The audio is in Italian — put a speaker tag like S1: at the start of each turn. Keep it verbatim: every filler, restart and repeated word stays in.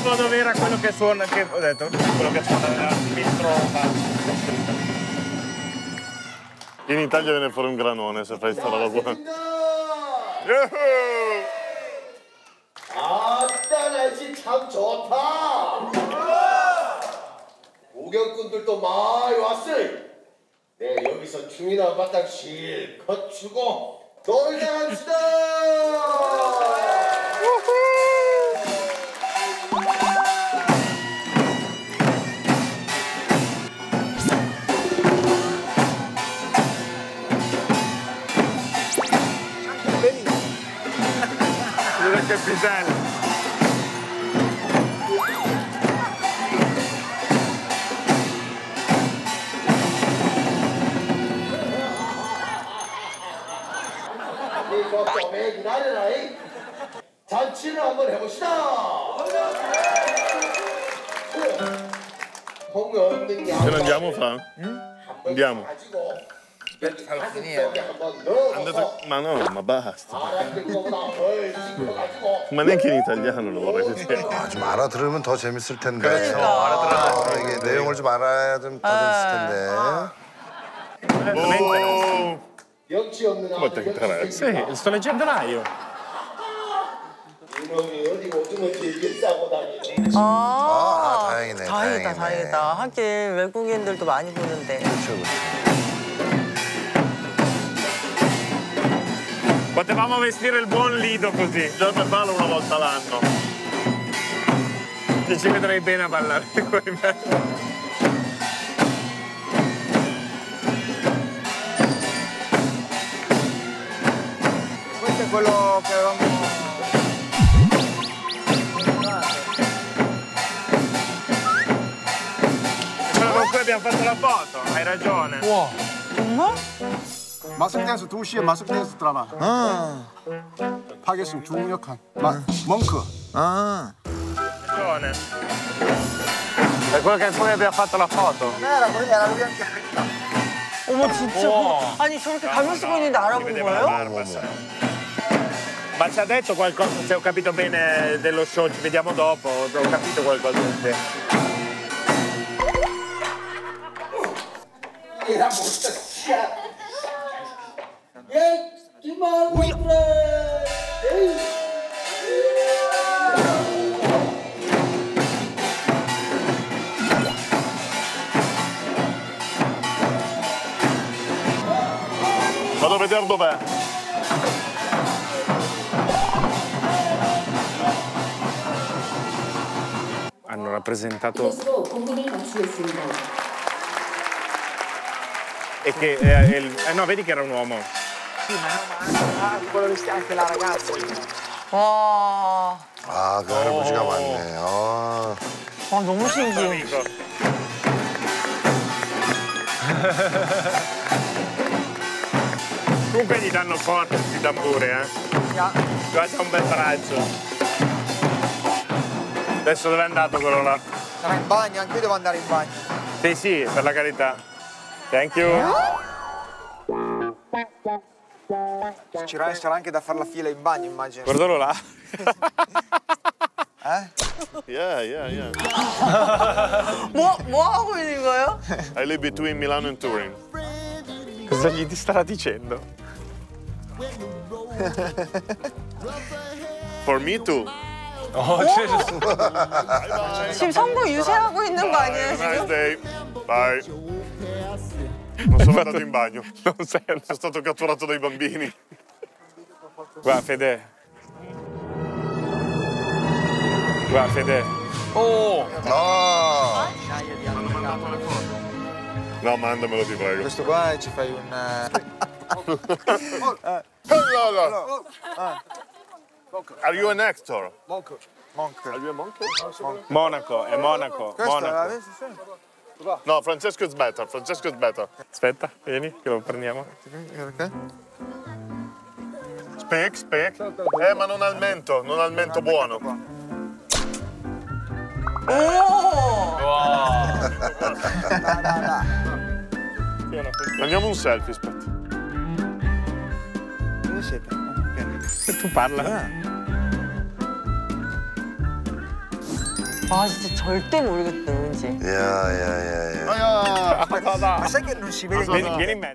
S1: sapevo dove era quello che suona, che ho detto, quello che suona nella mistrova.
S2: In Italia viene fuori un granone se fai sta roba qua.
S3: 아따 날씨 참 좋다. 구경꾼들도 많이 왔어. 네 여기서 춤이나 바닥 실컷 추고 놀자 합시다.
S1: Che pisello.
S3: 이거 좀에 기다려라. 잔치를 한번 해봅시다. 홍 없는 게
S2: Ce ne andiamo, Fra? Andiamo. Andate... Ma no, ma basta. Ma neanche in italiano lo vorrei sentire.
S4: 아, 좀 알아들으면 더 재밌을 텐데.
S5: 그렇죠.
S4: 아, 이게 내용을 좀 알아야 좀 더 재밌을 텐데.
S2: Oh!
S3: 영치 없는
S2: Guarda che trarezza.
S1: Sì, sto leggendo là io.
S3: 이놈이 어디 오줌을 길게 싸고 다니네.
S4: 아,
S5: 아,
S4: 아, 다행이네,
S5: 다행이다,
S4: 다행이네.
S5: 다행이다. 하긴 외국인들도 많이 보는데.
S4: 그렇죠, 그렇죠.
S1: Potevamo vestire il buon Lido così.
S2: Già per farlo una volta l'anno.
S1: Che ci vedrei bene a ballare con me.
S6: Questo è quello che avevamo...
S1: Quello con cui abbiamo fatto la foto, hai ragione.
S6: 우와.
S5: 정말?
S6: 마석대에서 두 시에 마석대에서 드라마. 아. 파괴승 중력한. 마, 멍크. 아.
S1: Ragione. È quello che poi abbiamo fatto la foto.
S6: era quella, era bianca.
S5: 어머, 진짜.
S1: 우와.
S5: 아니, 저렇게 가면 쓰고 있는데 알아본 거예요?
S1: Ma ci ha detto qualcosa, se ho capito bene dello show, ci vediamo dopo, ho capito qualcosa di te.
S3: 얘라 못다 씨야. 예, 김만 그래.
S2: Vado a vedere dov'è.
S1: Hanno rappresentato
S7: 이것으로 공분을 마치겠습니다.
S1: e che eh, il... eh, no, vedi che era un uomo.
S6: Sì, ma no, quello che anche la ragazza.
S5: 와,
S4: 아, 그 할아버지가 맞네. 아.
S5: 와, 너무 신기해.
S1: Amico. Comunque gli danno forte questi tamburi, eh. Guarda un bel braccio. Adesso dove è andato quello là?
S6: Sarà in bagno, anche io devo andare in bagno.
S1: Sì, sì, per la carità. Thank you.
S6: Ci sarà anche da fare la fila in bagno, immagino.
S1: Guardalo là.
S6: Eh?
S2: Yeah, yeah, yeah.
S5: 뭐, 뭐 하고 있는 거예요?
S2: I live between Milano and Turin.
S1: Cosa gli starà dicendo?
S2: For me too.
S1: Oh,
S5: 지금 선거 유세하고 있는 거 아니에요,
S2: Have a nice
S5: 지금?
S2: day. Bye. Non sono andato in bagno.
S1: Non sei
S2: Sono stato catturato dai bambini.
S1: Guarda, Fede. Guarda, Fede.
S4: 어. 아.
S2: No, mandamelo, ti prego.
S6: Questo qua ci fai un...
S2: Are you an actor?
S6: Monk. Monk.
S2: Are you a monkey?
S1: Monaco, è Monaco.
S6: Questo è la...
S1: Monaco.
S6: sì, sì.
S2: No, Francesco is better. Francesco is better.
S1: Aspetta, vieni che lo prendiamo.
S6: Perché?
S2: Speak, speak. Eh, ma non al mento, non al mento buono.
S5: 오!
S2: Prendiamo un selfie, aspetta.
S6: Dove siete? Ok.
S1: Se tu parla.
S6: Ah.
S5: 아 진짜 절대 모르겠다 왠지.
S4: 야, 야, 야, 야.
S2: 아야.
S6: Ma sai che non si vede
S1: Vieni, vieni in mezzo.